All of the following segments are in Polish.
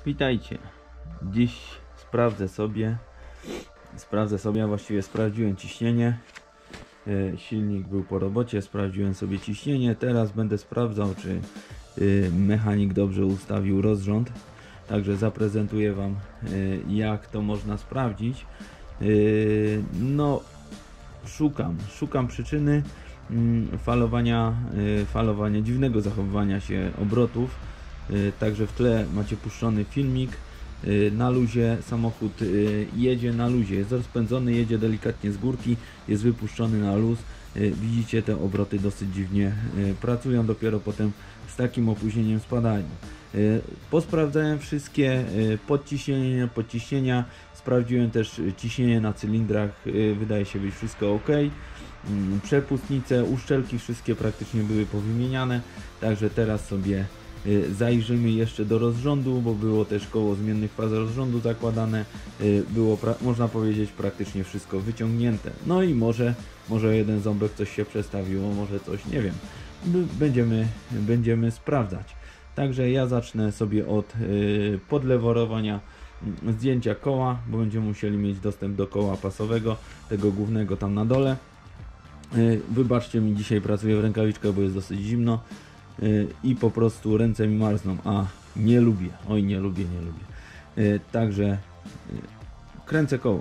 Witajcie. Dziś sprawdzę sobie, a właściwie sprawdziłem ciśnienie. Silnik był po robocie, sprawdziłem sobie ciśnienie. Teraz będę sprawdzał, czy mechanik dobrze ustawił rozrząd. Także zaprezentuję Wam, jak to można sprawdzić. No, szukam przyczyny falowania, dziwnego zachowywania się obrotów. Także w tle macie puszczony filmik. Na luzie samochód jedzie na luzie, jest rozpędzony, jedzie delikatnie z górki, jest wypuszczony na luz. Widzicie, te obroty dosyć dziwnie pracują, dopiero potem z takim opóźnieniem spadają. Posprawdzałem wszystkie podciśnienia, sprawdziłem też ciśnienie na cylindrach, wydaje się być wszystko ok. Przepustnice, uszczelki wszystkie praktycznie były powymieniane, także teraz sobie zajrzymy jeszcze do rozrządu, bo było też koło zmiennych faz rozrządu zakładane. Było, można powiedzieć, praktycznie wszystko wyciągnięte. No i może jeden ząbek coś się przestawiło, może coś, nie wiem. Będziemy sprawdzać. Także ja zacznę sobie od podleworowania, zdjęcia koła, bo będziemy musieli mieć dostęp do koła pasowego, tego głównego tam na dole. Wybaczcie mi, dzisiaj pracuję w rękawiczkach, bo jest dosyć zimno i po prostu ręce mi marzną, a nie lubię, oj nie lubię. Także kręcę koło.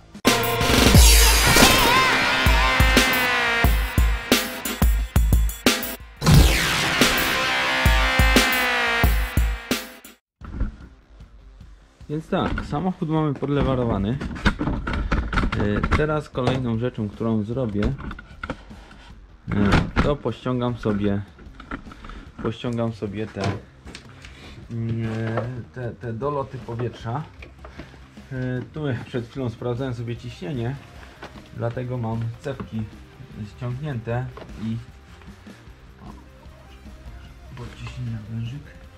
Więc tak, samochód mamy podlewarowany. Teraz kolejną rzeczą, którą zrobię, to pościągam sobie te doloty powietrza. Tu przed chwilą sprawdzałem sobie ciśnienie, dlatego mam cewki ściągnięte i podciśnienia wężyk.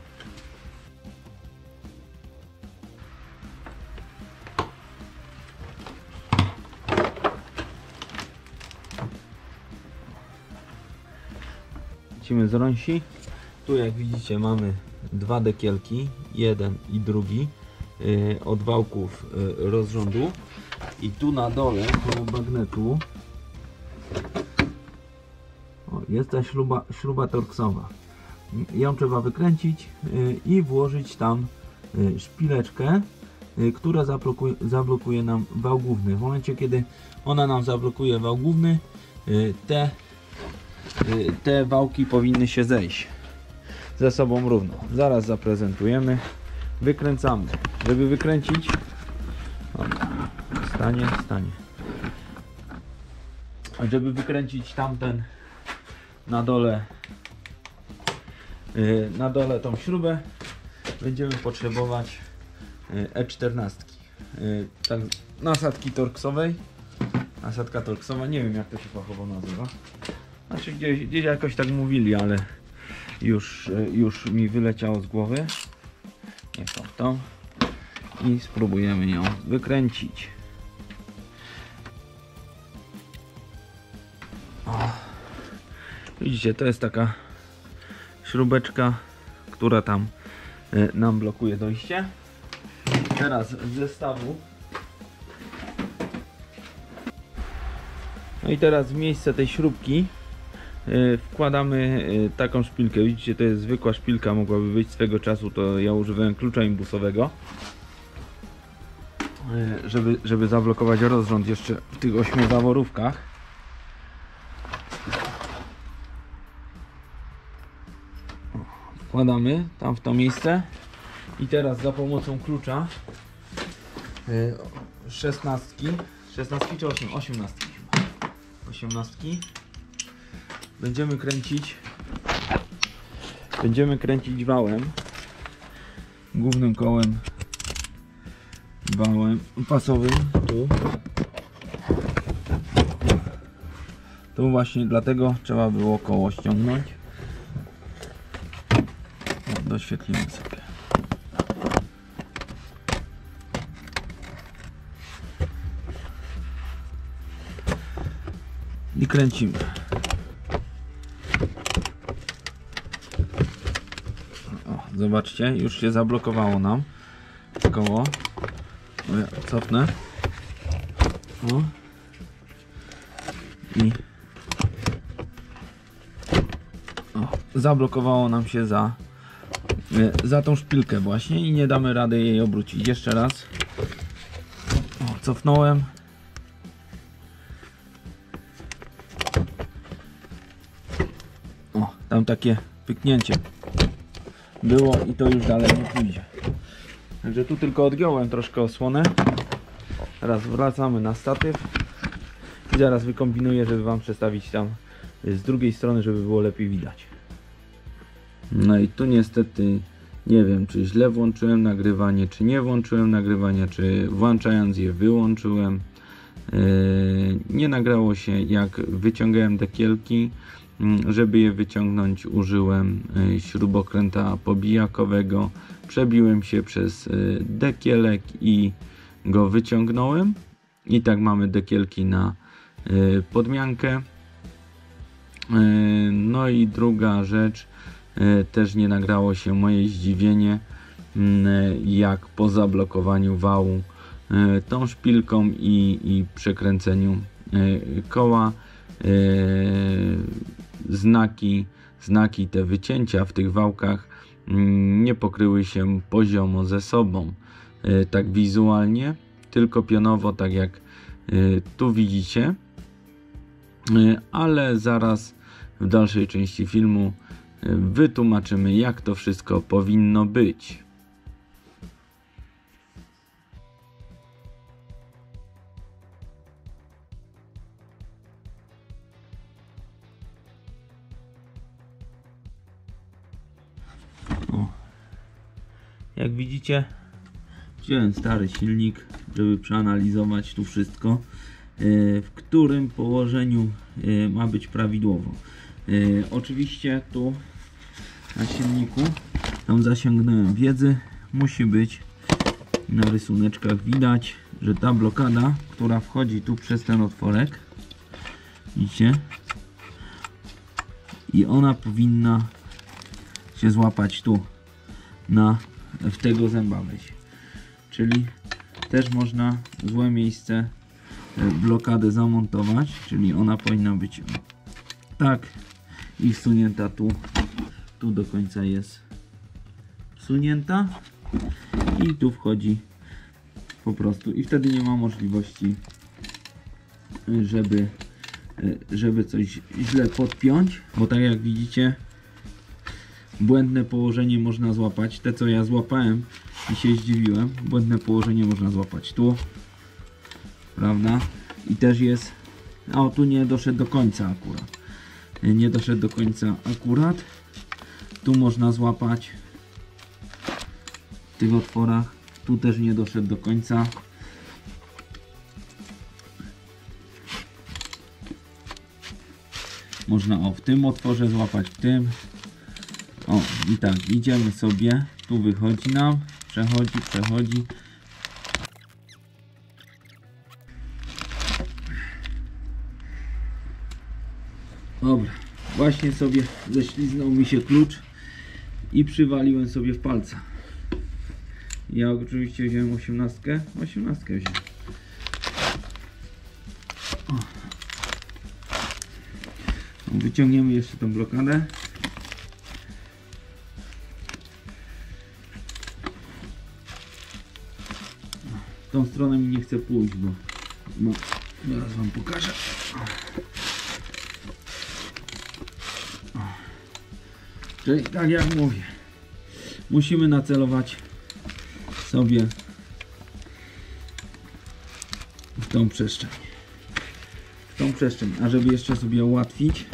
Lecimy z rąsi. Tu jak widzicie mamy dwa dekielki, jeden i drugi od wałków rozrządu i tu na dole koło magnetu jest ta śruba torksowa. Ją trzeba wykręcić i włożyć tam szpileczkę, która zablokuje nam wał główny. W momencie, kiedy ona nam zablokuje wał główny, te wałki powinny się zejść ze sobą równo. Zaraz zaprezentujemy. Wykręcamy. Żeby wykręcić, stanie. A żeby wykręcić tamten na dole tą śrubę, będziemy potrzebować E14. Tak, nasadki torksowej. Nasadka torksowa, nie wiem jak to się fachowo nazywa. Znaczy gdzieś jakoś tak mówili, ale już mi wyleciało z głowy. Nie tą. I spróbujemy ją wykręcić. Widzicie, to jest taka śrubeczka, która tam nam blokuje dojście. Teraz z zestawu. No i teraz w miejsce tej śrubki wkładamy taką szpilkę. Widzicie, to jest zwykła szpilka, mogłaby być swego czasu, to ja używałem klucza imbusowego, żeby zablokować rozrząd jeszcze w tych 8 zaworówkach. Wkładamy tam w to miejsce i teraz za pomocą klucza 16 czy 18 będziemy kręcić wałem, głównym kołem, wałem pasowym tu właśnie, dlatego trzeba było koło ściągnąć. Doświetlimy sobie. I kręcimy. Zobaczcie, już się zablokowało nam. koło. O, ja cofnę. O. I zablokowało nam się za tą szpilkę właśnie i nie damy rady jej obrócić. Jeszcze raz. O, cofnąłem. O, tam takie pyknięcie było i to już dalej nie pójdzie. Także tu tylko odgiąłem troszkę osłonę. Teraz wracamy na statyw i zaraz wykombinuję, żeby wam przestawić tam z drugiej strony, żeby było lepiej widać. No i tu niestety nie wiem, czy źle włączyłem nagrywanie, czy nie włączyłem nagrywania, czy włączając je wyłączyłem. Nie nagrało się, jak wyciągałem dekielki. Żeby je wyciągnąć, użyłem śrubokręta pobijakowego. Przebiłem się przez dekielek i go wyciągnąłem. I tak mamy dekielki na podmiankę. No i druga rzecz, też nie nagrało się moje zdziwienie, jak po zablokowaniu wału tą szpilką i przekręceniu koła znaki te wycięcia w tych wałkach nie pokryły się poziomo ze sobą, tak wizualnie, tylko pionowo, tak jak tu widzicie, ale zaraz w dalszej części filmu wytłumaczymy, jak to wszystko powinno być. O. Jak widzicie, wziąłem stary silnik, żeby przeanalizować tu wszystko, w którym położeniu ma być prawidłowo. Oczywiście tu na silniku tam zasięgnąłem wiedzy, musi być na rysuneczkach widać, że ta blokada, która wchodzi tu przez ten otworek, widzicie, i ona powinna się złapać tu w tego zęba wejść, czyli też można złe miejsce blokadę zamontować, czyli ona powinna być tak i wsunięta tu do końca jest wsunięta i tu wchodzi po prostu i wtedy nie ma możliwości, żeby coś źle podpiąć, bo tak jak widzicie, błędne położenie można złapać. Te, co ja złapałem i się zdziwiłem, błędne położenie można złapać tu, prawda? I też jest, o, tu nie doszedł do końca akurat. Nie doszedł do końca akurat. Tu można złapać w tych otworach. Tu też nie doszedł do końca. Można w tym otworze złapać, w tym. O, i tak, idziemy sobie. Tu wychodzi nam, przechodzi. Dobra, właśnie sobie ześliznął mi się klucz i przywaliłem sobie w palca. Ja oczywiście wziąłem 18 wziąłem. Wyciągniemy jeszcze tą blokadę. W tą stronę mi nie chce pójść, bo no, zaraz wam pokażę. Czyli tak jak mówię, musimy nacelować sobie w tą przestrzeń. A żeby jeszcze sobie ułatwić,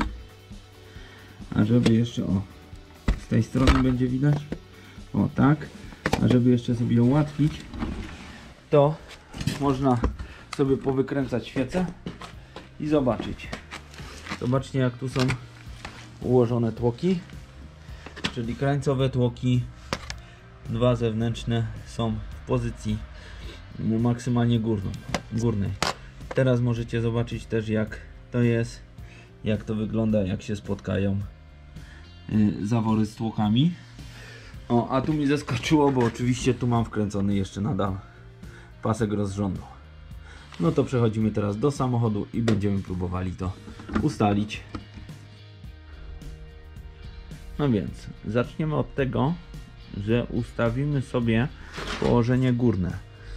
z tej strony będzie widać, o tak, a żeby jeszcze sobie ułatwić, to można sobie powykręcać świecę i zobaczyć. Zobaczcie, jak tu są ułożone tłoki, czyli krańcowe tłoki, dwa zewnętrzne są w pozycji maksymalnie górnej. Teraz możecie zobaczyć też, jak to jest, jak to wygląda, jak się spotkają zawory z tłokami. O, a tu mi zaskoczyło, bo oczywiście tu mam wkręcony jeszcze nadal pasek rozrządu. No to przechodzimy teraz do samochodu i będziemy próbowali to ustalić. No więc zaczniemy od tego, że ustawimy sobie położenie górne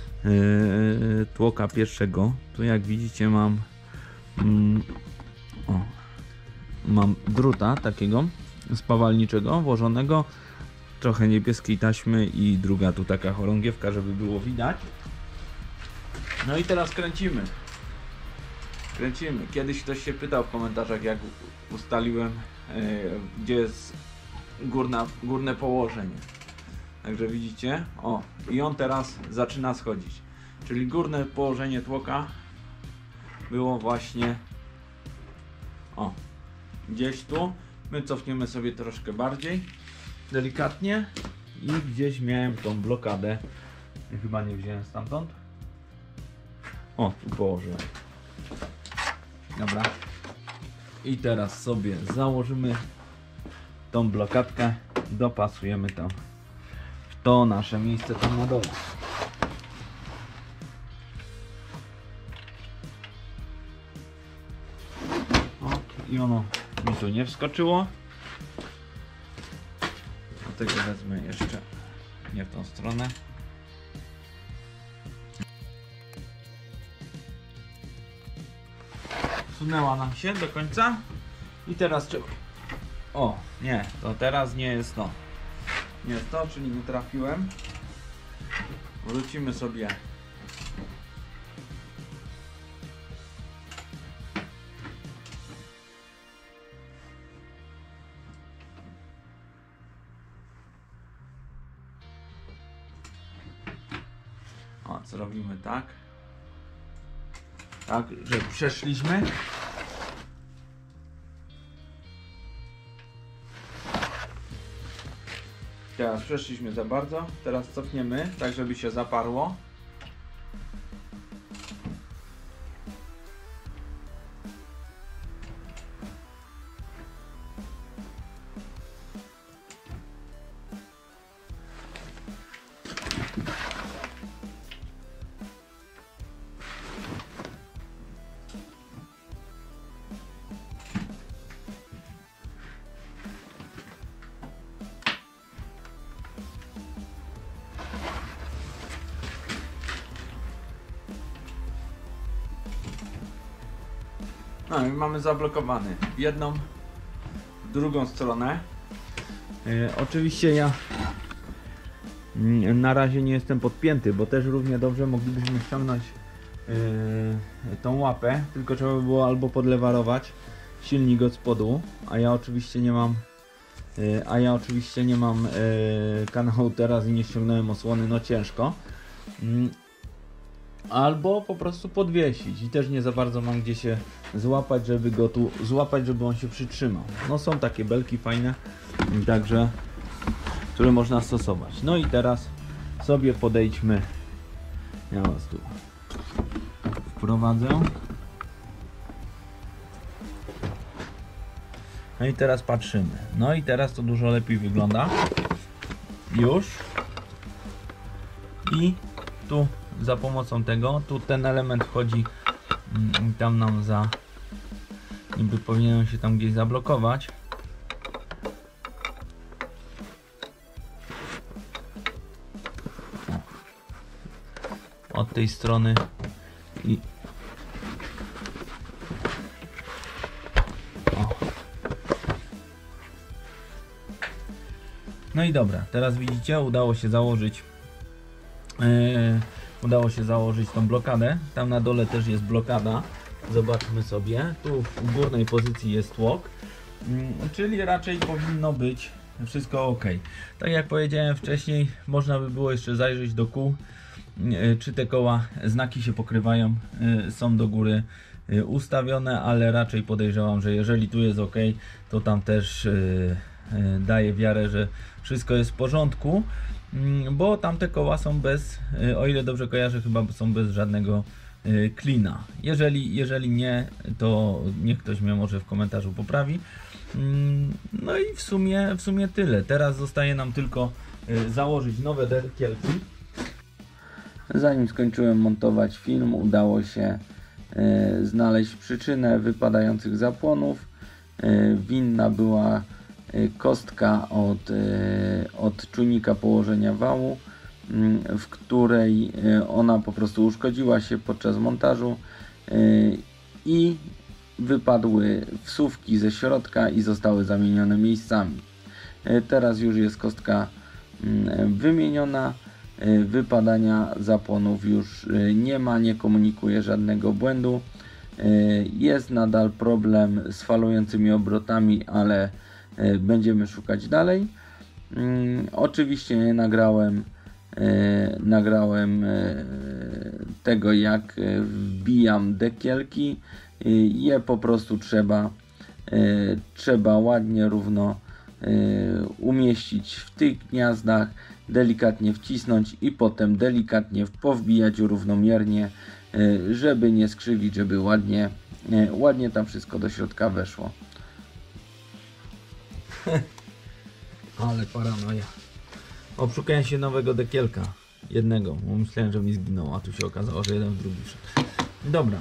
tłoka pierwszego. Tu jak widzicie mam druta takiego spawalniczego włożonego, trochę niebieskiej taśmy i druga tu taka chorągiewka, żeby było widać. No i teraz kręcimy. Kiedyś ktoś się pytał w komentarzach, jak ustaliłem, gdzie jest górne położenie. Także widzicie, o, i on teraz zaczyna schodzić. Czyli górne położenie tłoka było właśnie, o, gdzieś tu. My cofniemy sobie troszkę bardziej, delikatnie, i gdzieś miałem tą blokadę. Chyba nie wziąłem stamtąd. O, tu położyłem. Dobra. I teraz sobie założymy tą blokadkę, dopasujemy tam w to nasze miejsce tam na dole. O, i ono mi tu nie wskoczyło. Dlatego wezmę jeszcze nie w tą stronę. Wsunęła nam się do końca i teraz trzeba... O, nie, to teraz nie jest to. Nie jest to, czyli nie trafiłem. Wrócimy sobie. O, co robimy tak? Tak, że przeszliśmy. Teraz przeszliśmy za bardzo. Teraz cofniemy, tak żeby się zaparło. No i mamy zablokowany jedną, drugą stronę. Oczywiście ja na razie nie jestem podpięty, bo też równie dobrze moglibyśmy ściągnąć tą łapę, tylko trzeba by było albo podlewarować silnik od spodu, a ja oczywiście nie mam kanału teraz i nie ściągnąłem osłony, no ciężko. Albo po prostu podwiesić i też nie za bardzo mam gdzie się złapać, żeby go tu złapać, żeby on się przytrzymał. No są takie belki fajne, także które można stosować. No i teraz sobie podejdźmy. Ja was tu wprowadzę. No i teraz patrzymy. No i teraz to dużo lepiej wygląda. Już. I tu za pomocą tego, tu ten element wchodzi tam nam za, niby powinien się tam gdzieś zablokować. Od tej strony i no i dobra, teraz widzicie, udało się założyć tą blokadę. Tam na dole też jest blokada. Zobaczmy sobie. Tu w górnej pozycji jest tłok, czyli raczej powinno być wszystko ok. Tak jak powiedziałem wcześniej, można by było jeszcze zajrzeć do kół, czy te koła, znaki się pokrywają, są do góry ustawione, ale raczej podejrzewam, że jeżeli tu jest ok, to tam też daje wiarę, że wszystko jest w porządku, bo tamte koła są bez, o ile dobrze kojarzę, chyba są bez żadnego klina. Jeżeli nie, to niech ktoś mnie może w komentarzu poprawi. No i w sumie tyle. Teraz zostaje nam tylko założyć nowe dekielki. Zanim skończyłem montować film, udało się znaleźć przyczynę wypadających zapłonów. Winna była kostka od czujnika położenia wału, w której ona po prostu uszkodziła się podczas montażu i wypadły wsówki ze środka i zostały zamienione miejscami. Teraz już jest kostka wymieniona, wypadania zapłonów już nie ma, nie komunikuje żadnego błędu. Jest nadal problem z falującymi obrotami, ale będziemy szukać dalej. Oczywiście nie nagrałem tego, jak wbijam dekielki. Je po prostu trzeba ładnie, równo umieścić w tych gniazdach, delikatnie wcisnąć i potem delikatnie powbijać równomiernie, żeby nie skrzywić, żeby ładnie tam wszystko do środka weszło. Ale paranoja. Szukałem się nowego dekielka. Jednego, bo myślałem, że mi zginął, a tu się okazało, że jeden w drugi wszedł. Dobra.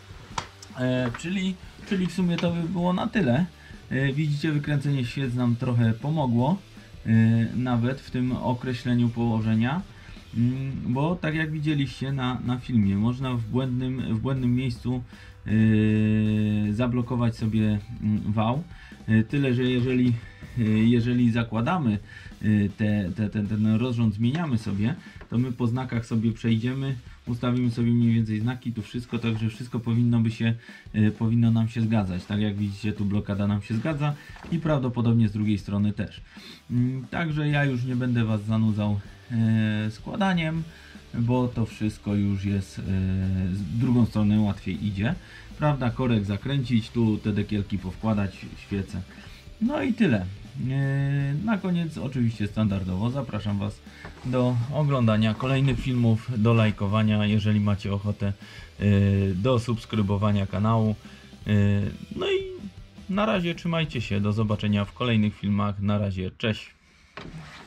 Czyli w sumie to by było na tyle. Widzicie, wykręcenie świec nam trochę pomogło. Nawet w tym określeniu położenia. Bo tak jak widzieliście na filmie, można w błędnym miejscu zablokować sobie wał. Tyle, że jeżeli zakładamy ten rozrząd, zmieniamy sobie, to my po znakach sobie przejdziemy, ustawimy sobie mniej więcej znaki, tu wszystko, także wszystko powinno nam się zgadzać. Tak jak widzicie, tu blokada nam się zgadza i prawdopodobnie z drugiej strony też. Także ja już nie będę Was zanudzał składaniem, bo to wszystko już jest z drugą stronę łatwiej idzie. Prawda, korek zakręcić, tu te dekielki powkładać, świece. No i tyle. Na koniec oczywiście standardowo zapraszam Was do oglądania kolejnych filmów, do lajkowania, jeżeli macie ochotę, do subskrybowania kanału. No i na razie trzymajcie się, do zobaczenia w kolejnych filmach. Na razie, cześć!